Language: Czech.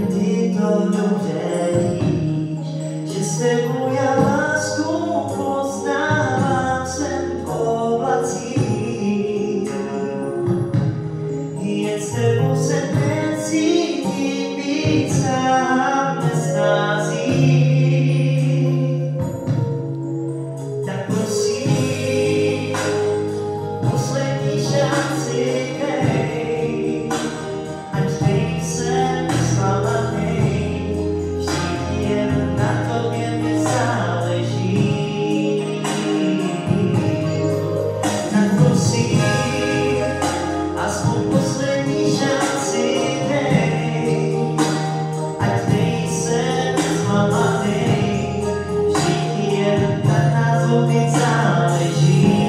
ty to dobře víš, že s tebou já lásku poznávám jsem v oblacích. Jen s tebou se necítím být sám bez nází. Tak prosím, poslední šanci dej, ať nejsem zklamanej, vždyť jen na tobě mi záleží. Tak prosím, aspoň poslední šanci dej, ať nejsem zklamanej, vždyť jen na tobě záleží.